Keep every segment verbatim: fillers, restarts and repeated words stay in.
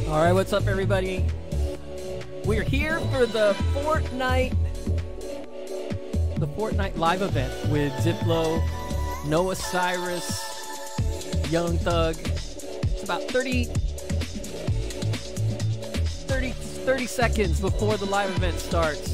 All right, what's up, everybody? We're here for the Fortnite, the Fortnite live event with Diplo, Noah Cyrus, Young Thug. It's about thirty, thirty, thirty seconds before the live event starts.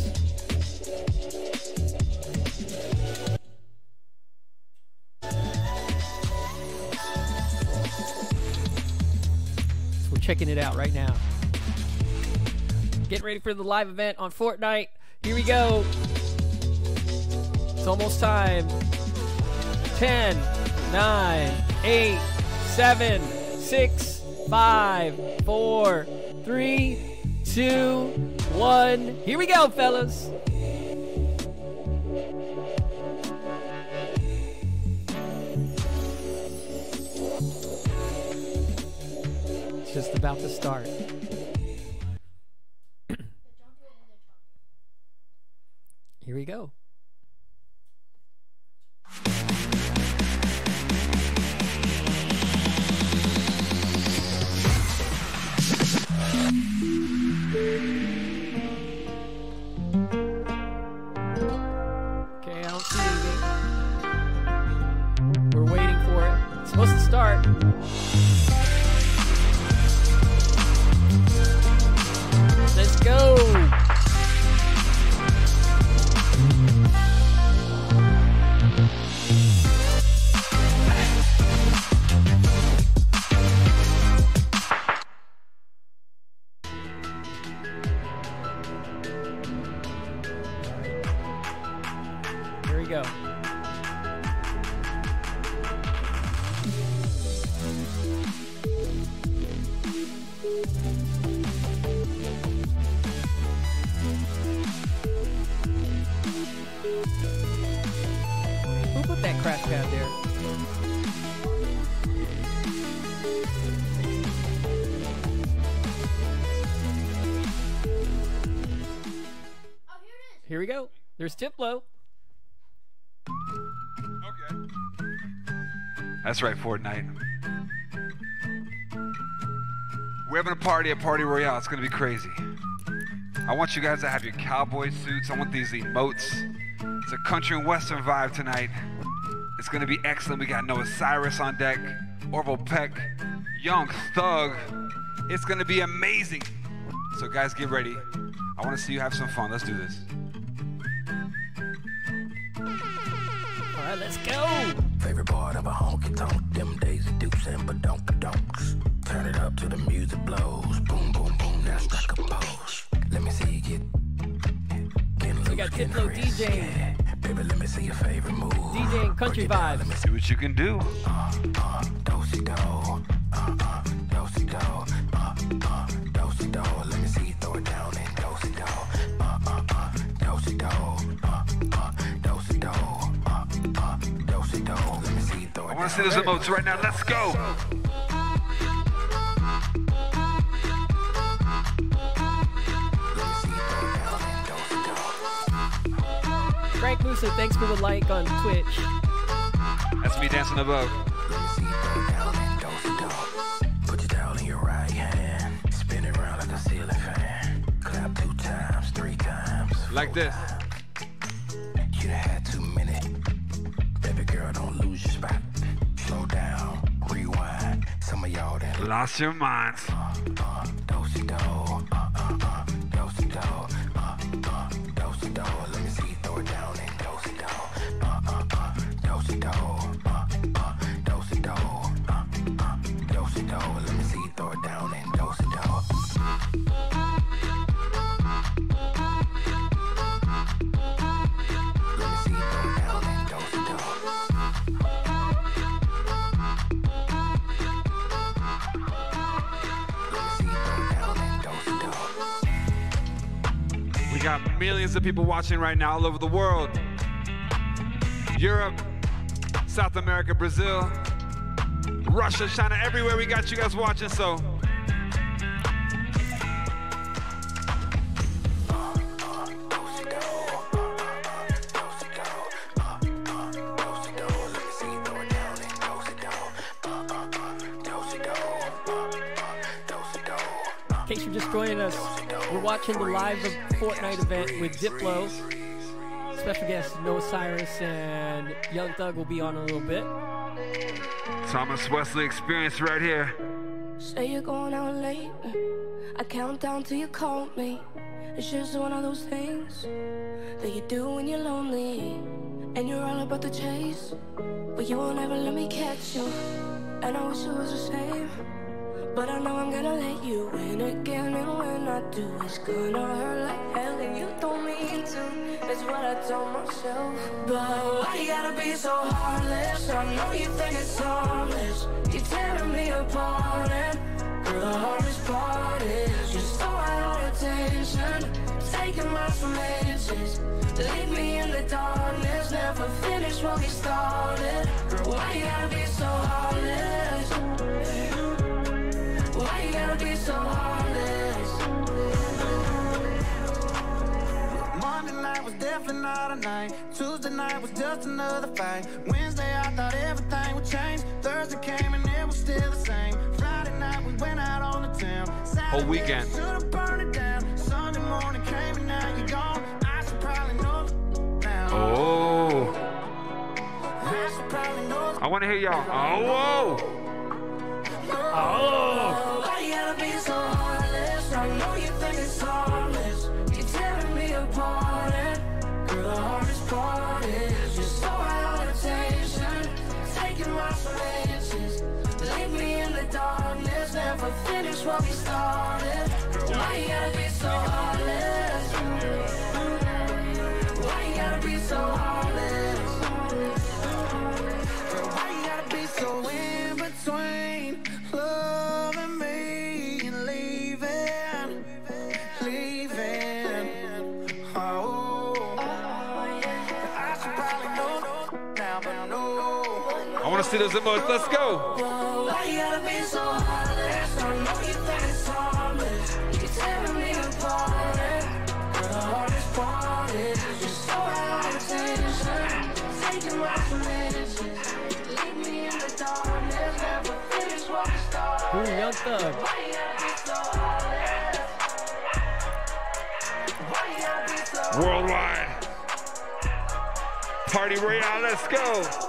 So we're checking it out right now. Getting ready for the live event on Fortnite. Here we go. It's almost time. ten, nine, eight, seven, six, five, four, three, two, one. Here we go, fellas. It's just about to start. Here we go. Okay, I don't see anything. We're waiting for it. It's supposed to start. Let's go. Here we go. Who put that crash pad there? Here we go. There's Diplo. Okay. That's right, Fortnite. We're having a party at Party Royale. It's gonna be crazy. I want you guys to have your cowboy suits. I want these emotes. It's a country and western vibe tonight. It's gonna be excellent. We got Noah Cyrus on deck, Orville Peck, Young Thug. It's gonna be amazing. So guys, get ready. I wanna see you have some fun. Let's do this. All right, let's go. Favorite part of a honky tonk, them days of dupes and badonk-donks. Turn it up till the music blows. Boom, boom, boom, now strike a pose. Let me see you get, get loose, We got get Diplo risky. DJing. Baby, let me see your favorite move. DJing country Break it down, let me vibes. See what you can do. Uh, uh, do-si-do, uh, uh, do-si-do, uh, uh, do-si-do. Let me see you throw it down and do-si-do, uh, uh, uh, do-si-do, uh, uh, do-si-do, uh, uh, do-si-do. Let me see you throw it I down. wanna see those emotes right now. Let's go. Let me see you throw it down and do-si-do. Frank Musa, thanks for the like on Twitch. That's me dancing above. Let me see you throw it down and do-si-do. Put your towel in your right hand, spin it around like a ceiling fan. Clap two times, three times. Like four this. times. You done had too many. Baby girl, don't lose your spot. Slow down, rewind. Some of y'all that Lost your minds. uh, uh, do-si-do, uh, uh, uh, do-si-do, uh, uh, do-si-do. Let me see you throw it down and do-si-do, uh, uh, uh, do-si-do, uh, uh, do-si-do, uh, uh, do-si-do. Let me see you throw it down and do-si-do. Let me see you throw it down and do-si-do. Let me see you throw it down and do-si-do. We got millions of people watching right now all over the world. Europe, South America, Brazil, Russia, China, everywhere we got you guys watching, so. joining us. We're watching the live Fortnite event with Diplo. Special guest Noah Cyrus and Young Thug will be on in a little bit. Thomas Wesley experience right here. Say you're going out late. I count down till you call me. It's just one of those things that you do when you're lonely and you're all about the chase, but you won't ever let me catch you. And I wish it was the same, but I know I'm gonna let you in again. And when I do, it's gonna hurt like hell. And you don't mean to, that's what I told myself. But why you gotta be so heartless? I know you think it's harmless. You're tearing me apart, and girl, the hardest part is you're so out of attention, taking my chances, leave me in the darkness, never finish what we started. Girl, why you gotta be so heartless? Why you gotta be so heartless? Monday night was definitely not a night. Tuesday night was just another fight. Wednesday I thought everything would change. Thursday came and it was still the same. Friday night we went out on the town. Saturday, Whole weekend. Should've burned it down. Sunday morning came and now you're gone. I should probably know now. Oh. I should probably know. I want to hear y'all. Oh, whoa. Oh, why you gotta be so heartless? I know you think it's harmless. You're tearing me apart, and girl, the hardest part is you're so out of attention, taking my chances, leave me in the darkness, never finish what we started. Girl, why you gotta be so heartless? Why you gotta be so heartless? Girl, why you gotta be so in between loving me and leaving, leaving? Oh, I should probably know now, but no. I want to see those emotes. Let's go. Why you gotta be so heartless? I know you think it's harmless. You're tearing me apart, and girl, the hardest part is you're so out of attention, taking my chances, leave me in the darkness, never finish what we started. Ooh, Young Thug. Why you gotta be so heartless? Why you gotta be so Worldwide. Party Royale. Let's go.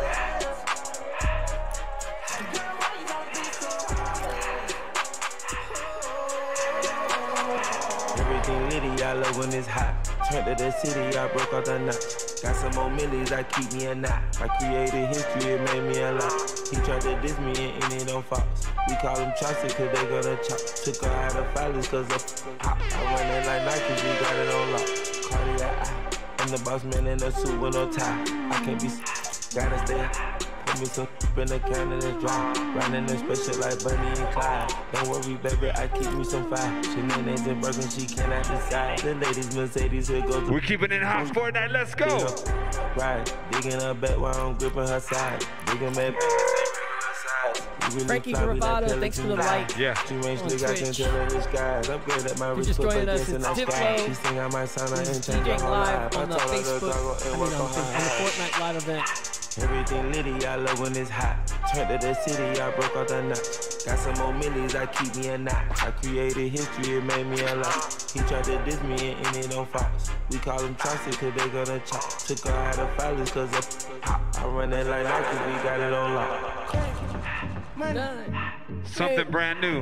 Everything litty, I love when it's hot. Turned to the city, I broke out the notch. Got some more millies, I keep me a knot. I created history, it made me a lot. He tried to diss me and it on Fox. We call him Chaucer cause they gonna chop. Took her out of filers cause of hop. I run it like Nike, we got it on lock. Cardiac eye. I'm the boss man in a suit with no tie. I can't be, gotta stay high. Put me some in the can and it's dry. Riding in special like Bunny and Clyde. Don't worry, baby, I keep me some fire. Shenanigans and broken, she cannot decide. The ladies, Mercedes, here goes. We're keeping it hot Fortnite. Let's go. Right, digging her back while I'm gripping her side. Digging back. Really Frankie Bravado, thanks for the like. Yeah. She range on nigga, I can Twitch. tell her the skies. I'm good at my You're wrist, just put joining my us. dance in It's the sky. Diplo. She sing on my sound, I ain't changed DJing my live life. on the I told her to Facebook, go I and mean work on, on the- on the her. Fortnite live event. Everything litty, I love when it's hot. Turned to the city, I broke out the notch. Got some more millies, I keep me a knot. I created history, it made me a lot. He tried to diss me and end it on Fox. We call him Chaucer cause they gonna chop. Took her out of filers cause of hop. I run it like Nike, we got it on lock. Nine, Something brand new.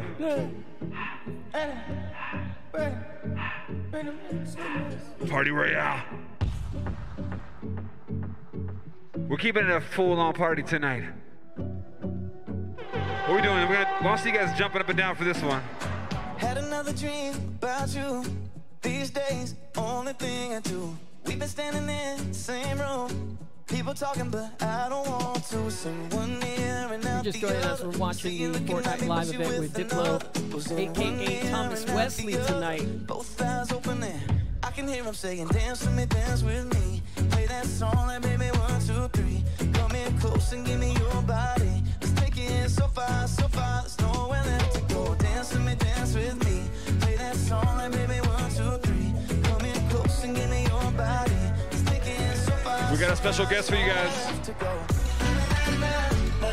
Party Royale. We're keeping it a full-on party tonight. What are we doing? We're gonna, I want to see you guys jumping up and down for this one. Had another dream about you. These days, only thing I do. We've been standing in the same room. People talking, but I don't want to. Someone near and out just the joining us. other. We're watching See you the looking at Fortnite me, live but you event with Diplo, another. aka Thomas Wesley tonight. Both eyes open there. I can hear him saying, dance with me, dance with me. Play that song like baby one, two, three. Come in close and give me your body. Let's take it in so far, so far. There's nowhere left to go. Dance with me, dance with me. Play that song like baby one, two, three. Come in close and give me your body. Let's take it in so far. We got a special guest for you guys. To go.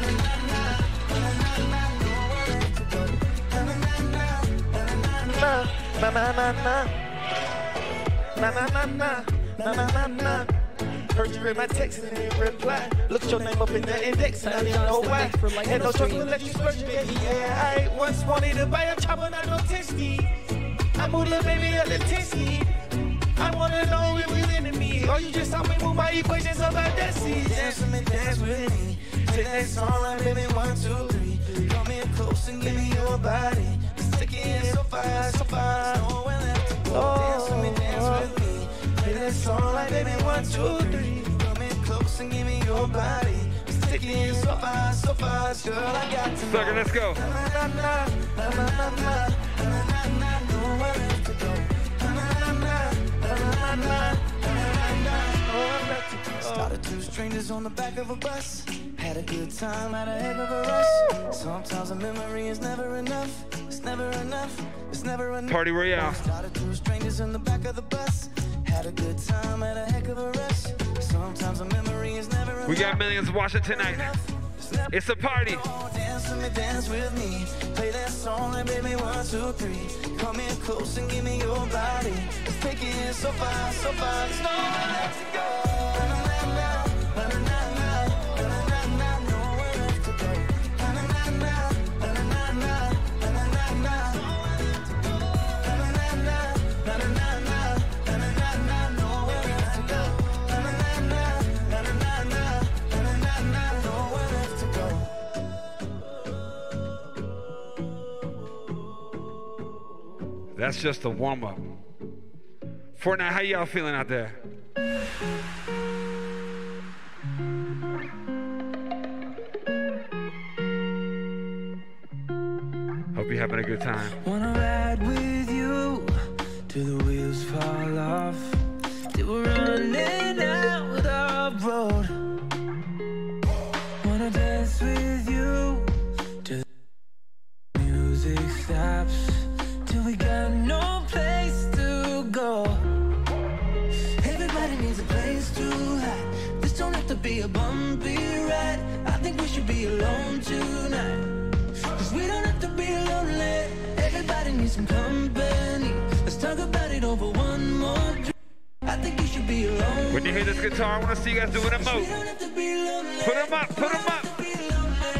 Love. Na na na na. Na na na na. Na na na na. Heard you read my text and didn't reply. Looked your name up in the index and I didn't know why. Had no choice to let you splurge, baby. Yeah, I once wanted to buy a chopper, not no testy. I moved the baby up to testy. I wanna know if you into me or you just help me move my equations about that seat. Dance with me, dance with me. Take that song like baby, one, two, three. Come in close and give me your body. Stick it in so far, so far. Nowhere left to go. Dance with me, dance with me. Play that song like baby, one, two, three. Come in close and give me your body. Stick it in so far, so far. Girl, I got to know. Sucker, let's go. Na na na na na na na na na na. Nowhere left to go. Na na na na. Started two strangers on the back of a bus. Had a good time, had a heck of a rush. Sometimes a memory is never enough. It's never enough. It's never enough. Party Royale. Started two strangers in the back of the bus. Had a good time, had a heck of a rush. Sometimes a memory is never enough. We got millions watching tonight. It's a party. Dance with me, dance with me. Play that song like baby, one, two, three. Come in close and give me your body. Let's take it in so far, so far. There's nowhere left to go. Na na na na, na na na, na na na na, nowhere left to go. Na na na na, na na na na, na na na na, nowhere left to go. Na na na na, na na na na, na na na na, nowhere left to go. Na na na na, na na na na, na na na na, nowhere left to go. That's just a warm-up. Fortnite, how y'all feeling out there? Hope you're having a good time. Wanna ride with you till the wheels fall off, till we're running out of road. Wanna dance with you till the music stops, till we got no place to go. Everybody needs a place to hide. This don't have to be a bumpy ride. I think we should be alone tonight, 'cause we don't have to be lonely. Everybody needs some company. Let's talk about it over one more drink. I think you should be alone. When you hear this guitar, I want to see you guys doing a We moat. don't have to be lonely. Put 'em up, put 'em up. Be lonely.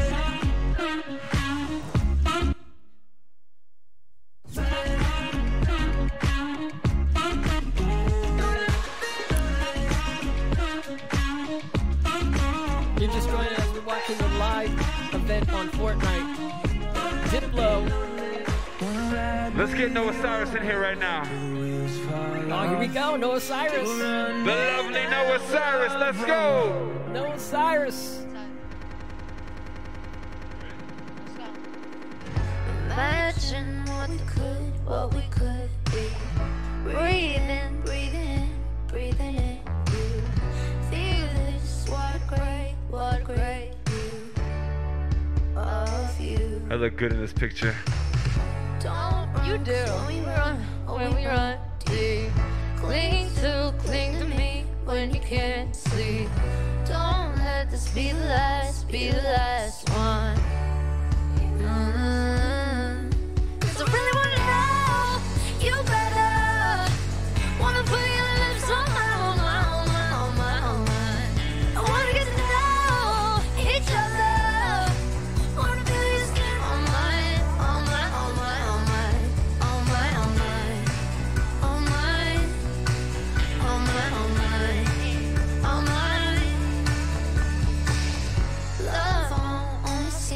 You're just joining us. We're watching the live event on Fortnite. Diplo. Let's get Noah Cyrus in here right now. Oh, here we go. Noah Cyrus. The lovely Noah Cyrus, let's go. Noah Cyrus. Imagine what we could, what we could be. Breathing, breathing, breathing in you. Feel this, what a great, what a great view of you. I look good in this picture. Don't you do when we run, when we run deep. Cling to, cling to me when you can't sleep. Don't let this be the last, be the last one. Mm. 'Cause I really wanna know you better. Wanna put your lips on my, on my, on my, on my, on my. I wanna get to know each other. Wanna feel your skin on mine, on my, on my, on my, on my, on mine, on mine, on my, on mine, on mine. Love on, on the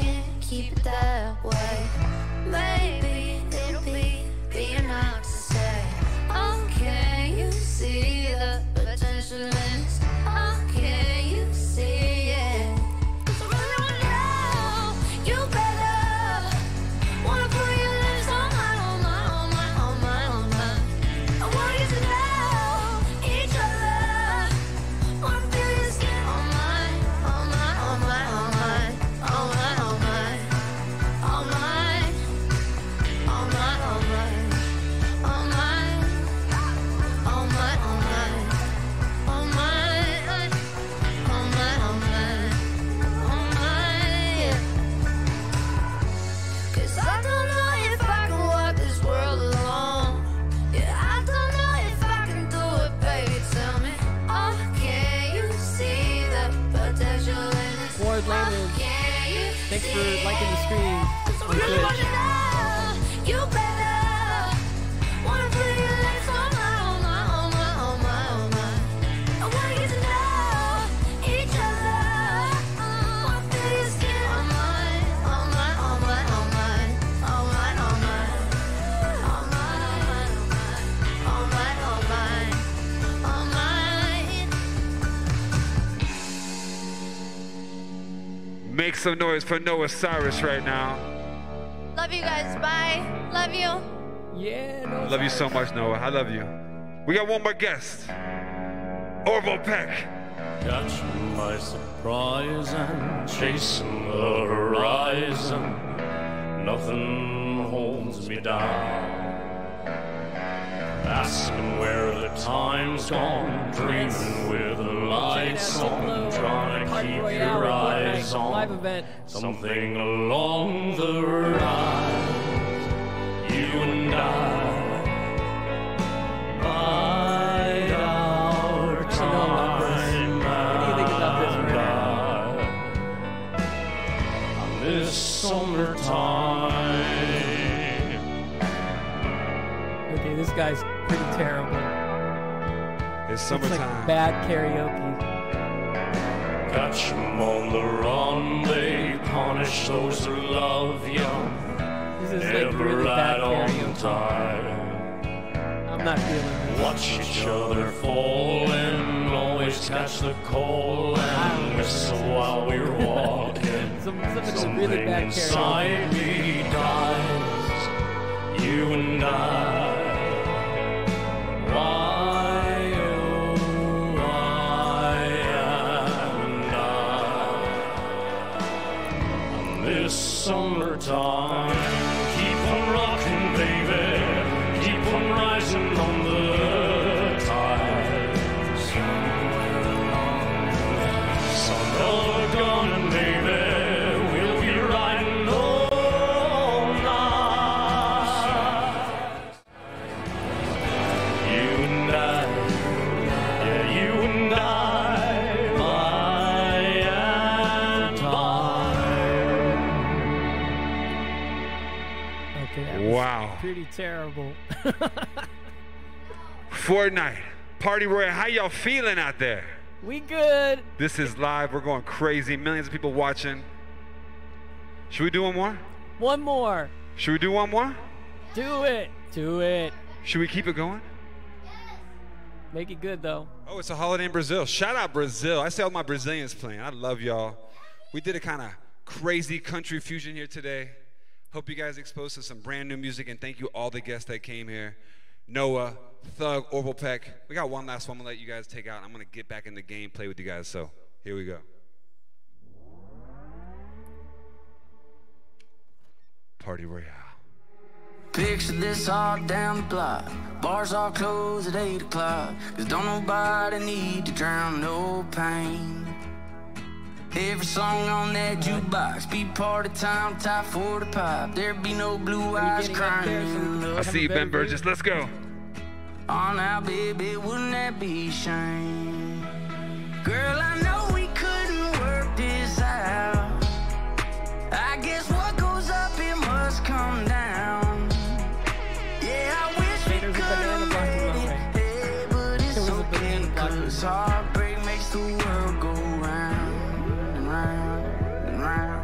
Thanks for liking the stream on Twitch. You better wanna put your legs on my, on my, on my, on my, on my. I wanna get to know each other. Wanna feel your skin on mine, on mine, on mine, on mine, on mine, on mine, on mine, on mine, on mine, on mine. Make some noise for Noah Cyrus right now. Love you guys. Bye. Love you. Yeah, no. Love you so much, Noah. I love you. We got one more guest. Orville Peck. Catch by surprise and chasing the horizon. Nothing holds me down. Asking where the time's gone, dreaming with the lights on, trying to keep your eyes Live on event. something along the rise. You and I bide our time and I, on this summertime. Okay, this guy's pretty terrible. It's It's summertime. like bad karaoke. Catch 'em on the run, they punish those who love you. This is like Never really bad right on karaoke. time. I'm not feeling this. Watch each other falling, always catch the call and whistle while we're walking. Some, some of this Something really bad karaoke. inside me dies. You and I. Why, oh, why and I, on this summertime, keep on rocking, baby, keep on rising on the tide. Some other gunning, baby, we'll be riding all night. You and I, yeah, you and I, by and by. Okay, that was Wow. pretty terrible. Fortnite. Party Royale. How y'all feeling out there? We good. This is live. We're going crazy. Millions of people watching. Should we do one more? One more. Should we do one more? Do it. Do it. Should we keep it going? Make it good though. Oh, it's a holiday in Brazil. Shout out Brazil. I see all my Brazilians playing. I love y'all. We did a kind of crazy country fusion here today. Hope you guys exposed to some brand new music, and thank you all the guests that came here. Noah, Thug, Orville Peck. We got one last one I'm gonna let you guys take out. I'm gonna get back in the game, play with you guys. So here we go. Party Royale. Picture this all down the block. Bars all closed at eight o'clock. Cause don't nobody need to drown no pain. Every song on that jukebox be party time, top for the pop. There be no blue eyes crying. I see you, Ben Burgess. Let's go. Oh, now, baby, wouldn't that be a shame? Girl, I know we couldn't work this out. I guess what goes up, it must come down. Yeah, I wish we could have made it, hey, but it's okay, cause heartbreak makes the world go round and round and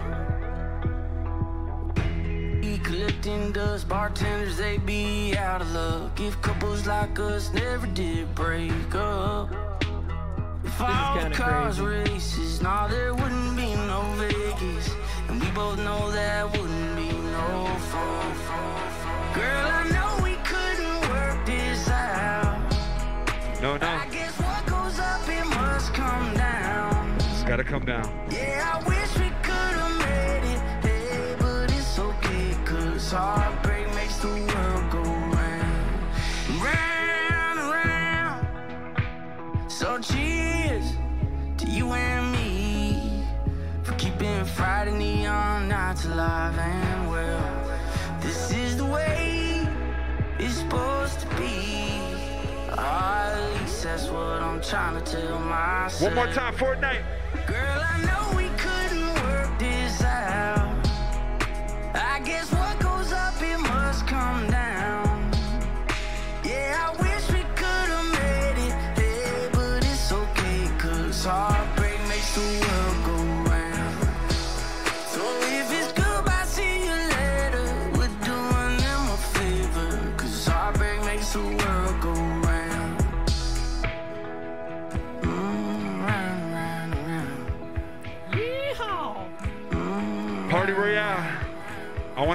round. We collecting dust, bartenders, they be out of luck. If couples like us never did break up, if all cars races, nah, there wouldn't be no Vegas. And we both know that wouldn't be no fun. Girl, I know we couldn't work this out. No, no. I guess what goes up, it must come down. It's gotta come down. Yeah, I wish we could have made it, hey, but it's okay, cause heartbreak makes the world go round, round and round. So cheers to you and me for keeping Friday neon nights alive and well. This is the way it's supposed to be. Or at least that's what I'm trying to tell myself. One more time, Fortnite. Girl, I know we couldn't work this out.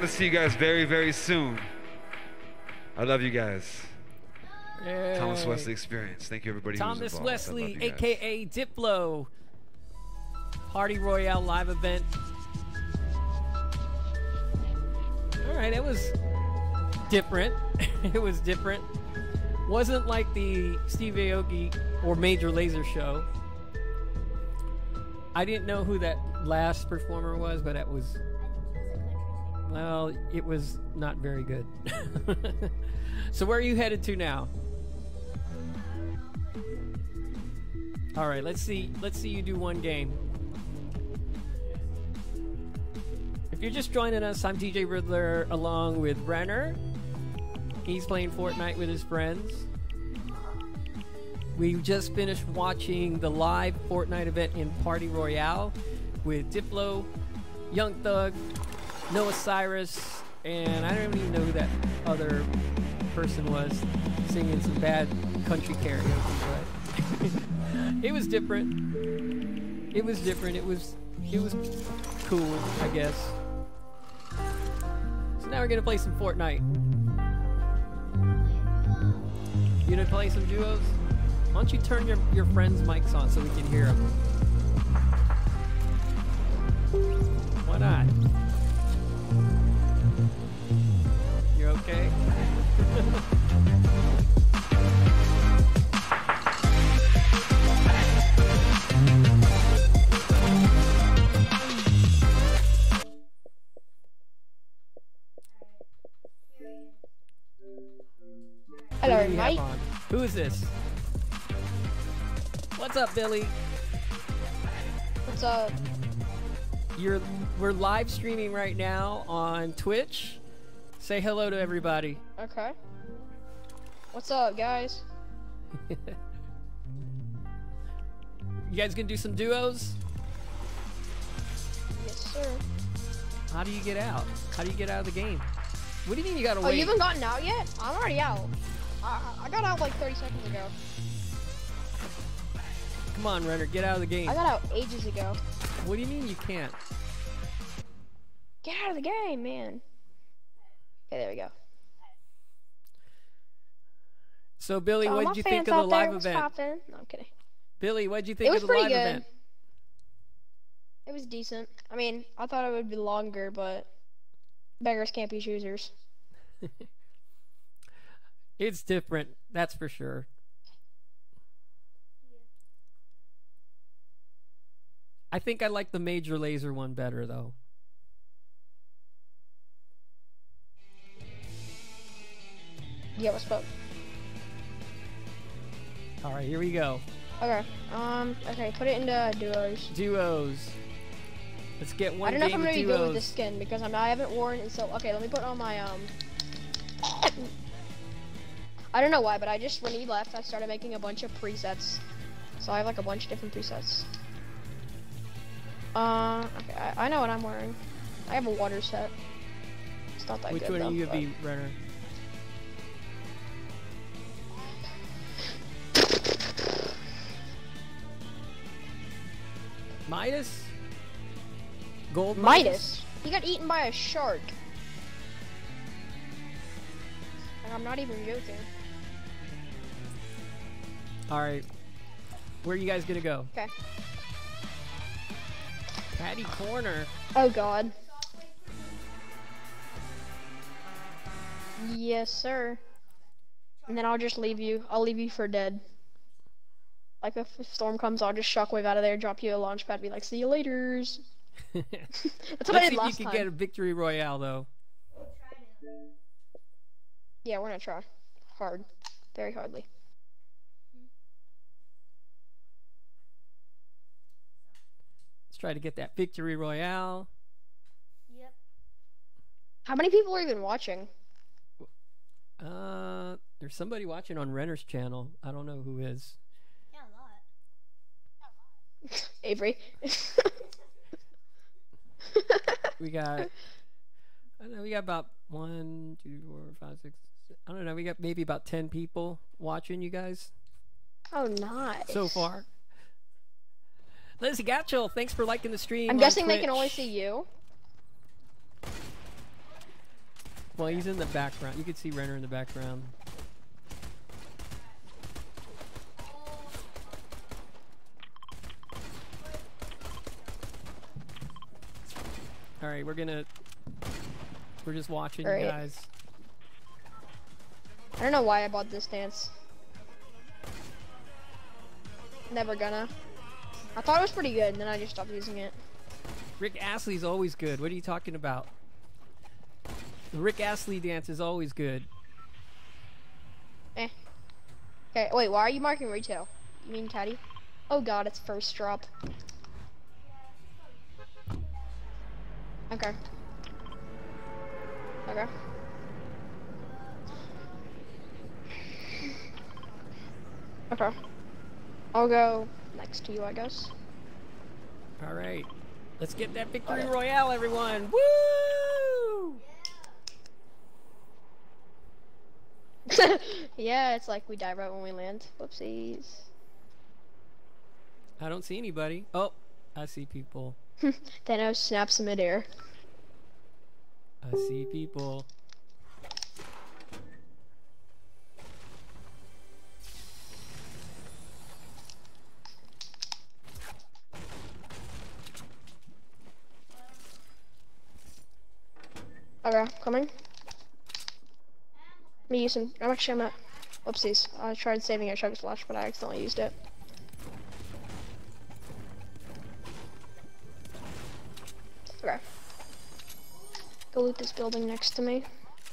to see you guys very, very soon. I love you guys. Yay. Thomas Wesley Experience. Thank you, everybody. Thomas who's involved. Wesley, I love you guys. aka Diplo. Party Royale live event. All right, it was different. It was different. Wasn't like the Steve Aoki or Major Lazer show. I didn't know who that last performer was, but it was, well, it was not very good. So where are you headed to now? All right, let's see. Let's see you do one game. If you're just joining us, I'm D J Riddler along with Renner. He's playing Fortnite with his friends. We just finished watching the live Fortnite event in Party Royale with Diplo, Young Thug, Noah Cyrus, and I don't even know who that other person was singing some bad country karaoke, but it was different. It was different. It was it was cool, I guess. So now we're gonna play some Fortnite. You gonna play some duos? Why don't you turn your, your friends' mics on so we can hear them? Why not? You're okay? Hello, Who do we have mate. on? Who is this? What's up, Billy? What's up? You're we're live streaming right now on Twitch. Say hello to everybody. Okay. What's up, guys? You guys gonna do some duos? Yes, sir. How do you get out? How do you get out of the game? What do you mean you gotta Oh, wait? you haven't gotten out yet? I'm already out. I, I got out like thirty seconds ago. Come on, Renner, get out of the game. I got out ages ago. What do you mean you can't? Get out of the game, man. Okay, there we go. So, Billy, So what my did you think fans of the out there, live what's event? poppin'? No, I'm kidding. Billy, what did you think It was of the pretty live good. event? It was decent. I mean, I thought it would be longer, but beggars can't be choosers. It's different, that's for sure. I think I like the Major Lazer one better, though. Yeah, what's up? All right, here we go. Okay. Um. Okay. Put it into duos. Duos. Let's get one I don't know if game I'm of gonna be good with duos. this skin because I'm, I haven't worn it. So okay, let me put on my um. I don't know why, but I just when he left, I started making a bunch of presets. So I have like a bunch of different presets. Uh. Okay. I, I know what I'm wearing. I have a water set. It's not that Which good one though. are you gonna but- be, Renner? Midas? Gold Midas? Midas. He got eaten by a shark. And I'm not even joking. All right. Where are you guys gonna go? Okay. Patty Corner. Oh God. Yes, sir. And then I'll just leave you. I'll leave you for dead. Like if a storm comes, I'll just shockwave out of there, drop you a launch pad, be like, "See you later's." That's what Let's I see did if last you can time. get a victory royale, though. Yeah, we're gonna try hard, very hardly. Let's try to get that victory royale. How many people are even watching? Uh, there's somebody watching on Renner's channel. I don't know who is. Yeah, a lot. Avery. We got, I don't know, we got about one, two, four, five, six, I don't know, we got maybe about ten people watching you guys Oh, nice. so far. Lizzie Gatchell, thanks for liking the stream. I'm on guessing they can Twitch. only see you. Well, he's in the background. You can see Renner in the background. All right, we're gonna. We're just watching All right. you guys. I don't know why I bought this dance. Never gonna. I thought it was pretty good, and then I just stopped using it. Rick Astley's always good. What are you talking about? The Rick Astley dance is always good. Eh. Okay, wait, why are you marking retail? You mean caddy? Oh god, it's first drop. Okay. Okay. Okay. I'll go next to you, I guess. All right, let's get that victory royale, everyone! Woo! Yeah, it's like we die right when we land. Whoopsies. I don't see anybody. Oh, I see people. Thanos snaps midair. I see people. Okay, coming. Me using. I'm actually I'm at. Whoopsies. I tried saving a chug splash, but I accidentally used it. Okay. Go loot this building next to me.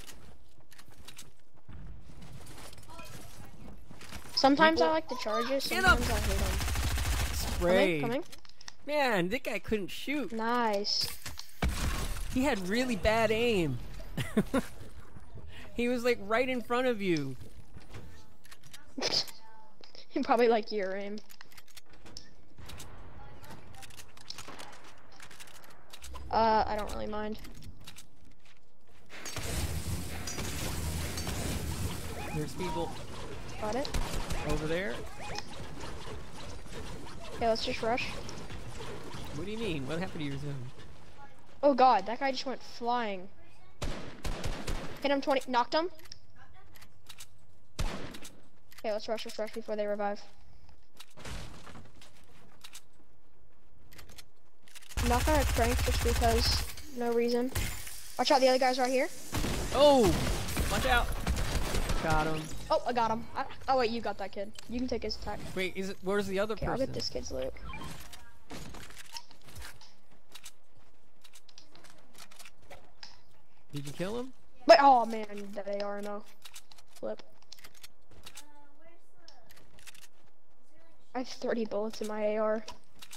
Sometimes I like the charges. Sometimes I hate them. Spray. Coming, coming. Man, that guy couldn't shoot. Nice. He had really bad aim. He was like right in front of you. Probably like your aim. Uh, I don't really mind. There's people Got it. over there. Okay, let's just rush. What do you mean? What happened to your zone? Oh god, that guy just went flying. Hit him twenty, knocked him. Okay, let's rush, let's rush before they revive. I'm not gonna crank just because, no reason. Watch out, the other guy's right here. Oh, watch out. Got him. Oh, I got him. I, oh wait, you got that kid. You can take his attack. Wait, is it? Where's the other Okay, person? I'll get this kid's loot. Did you kill him? But oh man, that A R no. Flip. I have thirty bullets in my A R.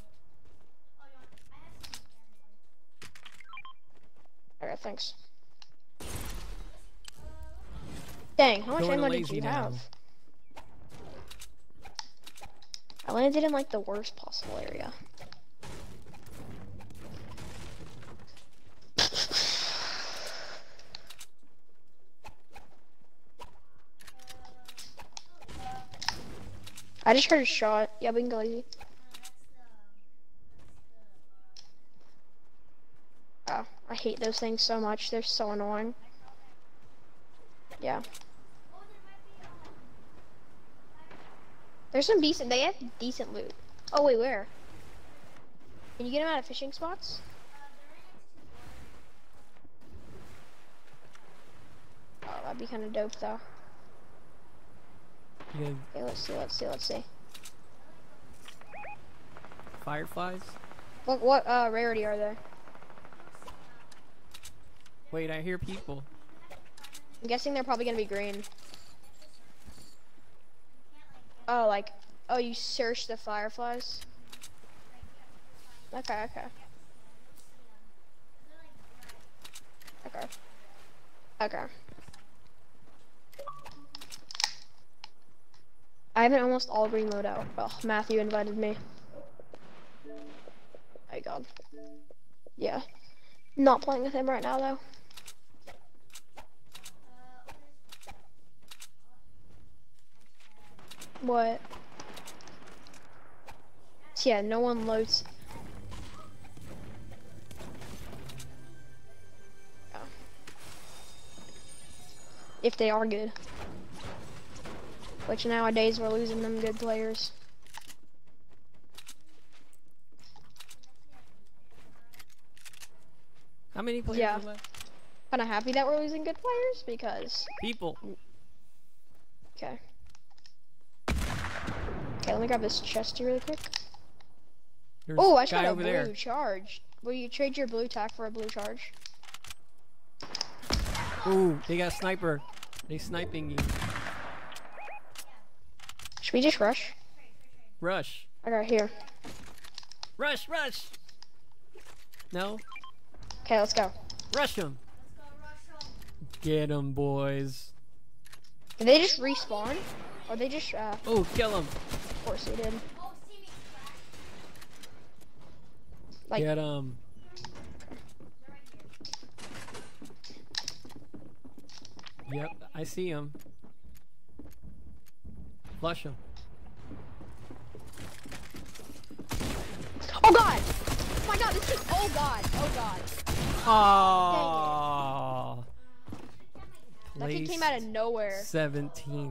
Alright, thanks. Dang, how much Going to ammo did lazy you now. have? I landed in like the worst possible area. I just heard a shot. Yeah, we can go easy. Oh, I hate those things so much. They're so annoying. Yeah. There's some decent, they have decent loot. Oh wait, where? Can you get them out of fishing spots? Oh, that'd be kind of dope though. Yeah. Okay, let's see, let's see, let's see. Fireflies? What, what, uh, rarity are they? Wait, I hear people. I'm guessing they're probably gonna be green. Oh, like, oh, you search the fireflies? Okay, okay. Okay. Okay. I have an almost all green loadout. Oh, Matthew invited me. My god. Yeah. Not playing with him right now, though. What? Yeah, no one loads. Oh. if they are good. Which nowadays we're losing them good players. How many players Yeah. are left? Kind of happy that we're losing good players because. People. Okay. Okay, let me grab this chest here really quick. There's Oh, a I just guy got a over blue there. charge. Will you trade your blue tack for a blue charge? Ooh, they got a sniper. They sniping you. Should we just rush? Rush. I got here. Rush, rush. No? Okay, let's go. Rush them. Get them, boys. Did they just respawn? Or they just, uh, Oh, kill them. of course they did. Like, Get them. Yep, I see them. Flush them. oh god! Oh my god, this is, oh god, oh god. Aww. That kid came out of nowhere. seventeenth.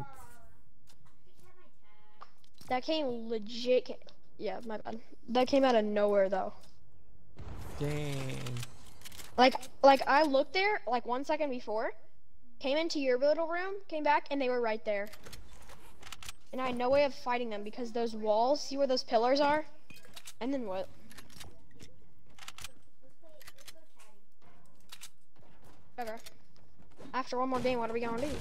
That came legit, ca- yeah, my bad. That came out of nowhere though. Dang. Like, like I looked there, like one second before, came into your little room, came back, and they were right there. And I had no way of fighting them because those walls, see where those pillars are? And then what? Okay. After one more game, what are we gonna do?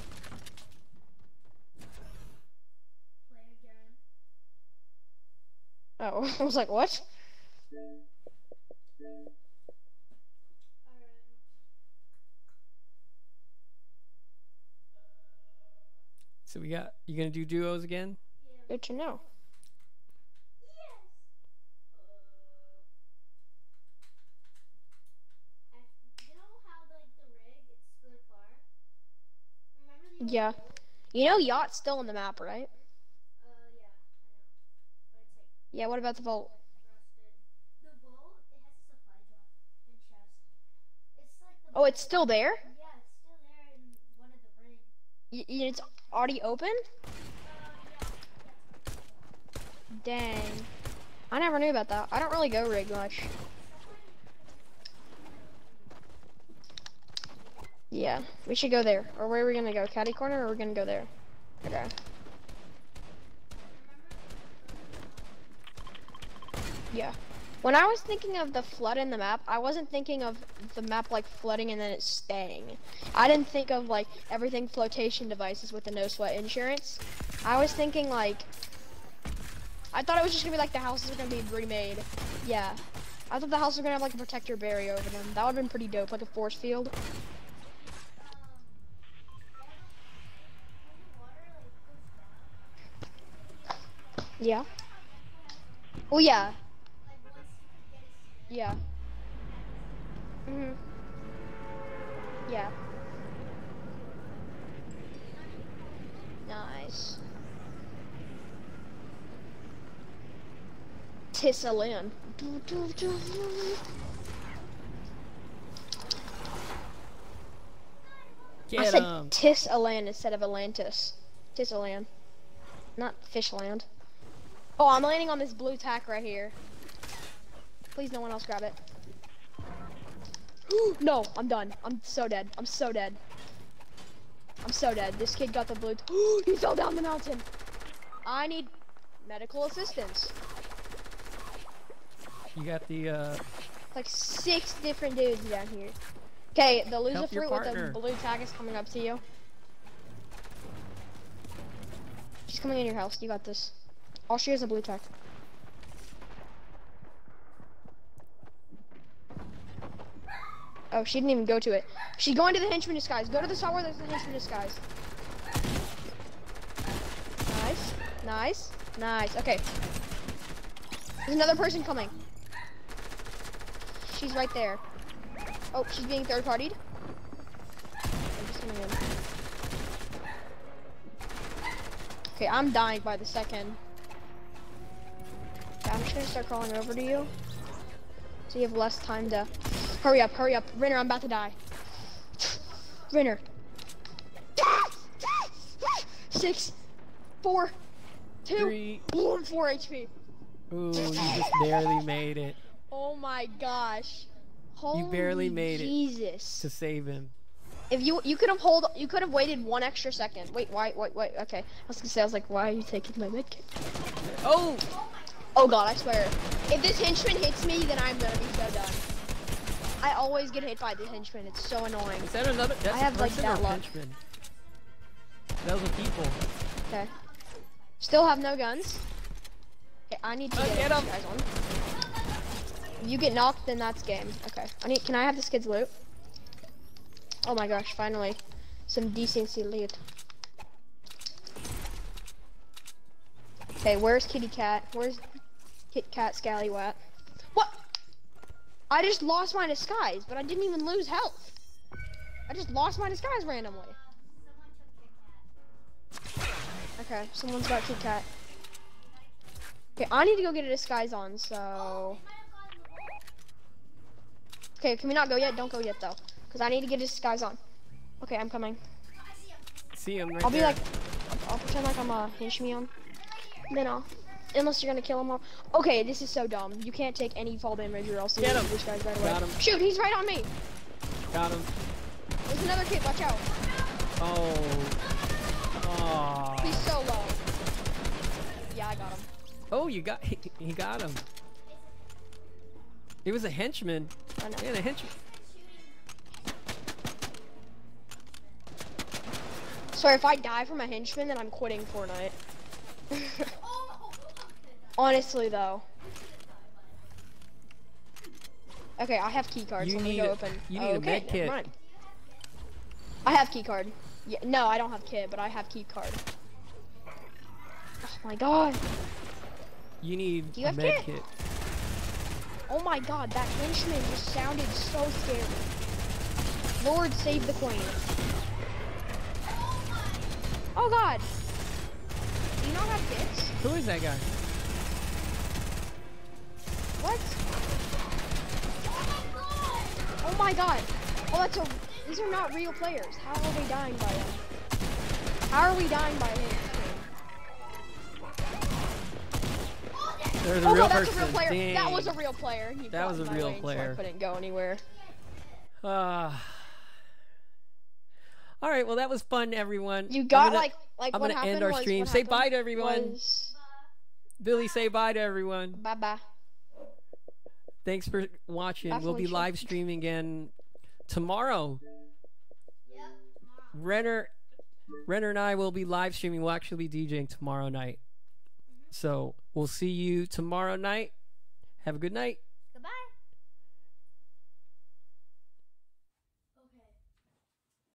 Oh, I was like, what? So we got, you gonna do duos again? Good to know. Yeah. You know Yacht's still on the map, right? Yeah, what about the vault? Oh, it's still there? Y y- it's already open? Dang. I never knew about that. I don't really go rig much. Yeah, we should go there. Or where are we gonna go? Caddy corner, or we're gonna go there? Okay. Yeah. When I was thinking of the flood in the map, I wasn't thinking of the map like flooding and then it's staying. I didn't think of like everything flotation devices with the no sweat insurance. I was thinking like, I thought it was just gonna be like the houses are gonna be remade. Yeah. I thought the houses were gonna have like a protector barrier over them. That would've been pretty dope, like a force field. Yeah. Oh yeah. Yeah. Mhm. Yeah. Nice. Tissalan. I Get said 'em. Tissalan instead of Atlantis. Tissalan. Not Fishland. Oh, I'm landing on this blue tack right here. Please, no one else grab it. No, I'm done. I'm so dead. I'm so dead. I'm so dead. This kid got the blue. He fell down the mountain. I need medical assistance. You got the, uh, Like six different dudes down here. Okay, the loser Help your fruit with partner. the blue tag is coming up to you. She's coming in your house. You got this. All she has a blue tag. Oh, she didn't even go to it. She's going to the henchman disguise. Go to the spot where there's the henchman disguise. Nice, nice, nice. Okay. There's another person coming. She's right there. Oh, she's being third partied. I'm just coming in. Okay, I'm dying by the second. Okay, I'm just gonna start crawling over to you. So you have less time to... Hurry up, hurry up. Renner, I'm about to die. Renner. Ah! six, four, two, Three. one, four H P. Ooh, you just barely made it Oh my gosh. Holy You barely made it. Jesus. to save him. If you you could have hold you could have waited one extra second. Wait, why wait wait okay. I was gonna say I was like, why are you taking my medkit? Oh! Oh god, I swear. If this henchman hits me, then I'm gonna be so done. I always get hit by the henchman. It's so annoying. Is that another? That's I have a like person that or a luck. henchman? Those are people. Okay. Still have no guns. Okay, I need to Uh, get, get this 'em. guys on. If you get knocked, then that's game. Okay. I need. Can I have this kid's loot? Oh my gosh! Finally, some decency loot. Okay, where's Kitty Cat? Where's Kit Kat Scallywat? What? I just lost my disguise, but I didn't even lose health. I just lost my disguise randomly. Okay, someone's got Kit Kat. Okay, I need to go get a disguise on, so... Okay, can we not go yet? Don't go yet, though. Because I need to get a disguise on. Okay, I'm coming. See him right I'll be there. like... I'll, I'll pretend like I'm a henchman. Then I'll... Unless you're gonna kill him all. Okay, this is so dumb. You can't take any fall damage or else you Get lose him. this guy's right away. Got him. Shoot, he's right on me! Got him. There's another kid, watch out. Oh. Oh. He's so low. Yeah, I got him. Oh, you got. He, he got him. It was a henchman. I know. Yeah, the henchman. So if I die from a henchman, then I'm quitting Fortnite. Honestly, though. Okay, I have key cards. You Let me need go a- open. you Oh, need a okay, med never kit. mind. I have key card. Yeah, no, I don't have kit, but I have key card. Oh my god. You need Do you a have med kit? kit. Oh my god, that henchman just sounded so scary. Lord save the queen. Oh god. Do you not have kits? Who is that guy? What? Oh my god. Oh, that's a... These are not real players. How are we dying by them? How are we dying by him? There's a Oh real no, that's person. a real player. Dang. That was a real player. He That was blocked a my real lane, so player. I couldn't go anywhere. Ah. All right. Well, that was fun, everyone. You I'm got gonna- like like I'm what gonna happened end our was, stream. what Say happened bye to everyone. was- Billy, say bye to everyone. Bye bye. Thanks for watching. Bye, We'll be Felicia. live streaming again tomorrow. Renner, Renner and I will be live streaming. We'll actually be DJing tomorrow night. So we'll see you tomorrow night. Have a good night.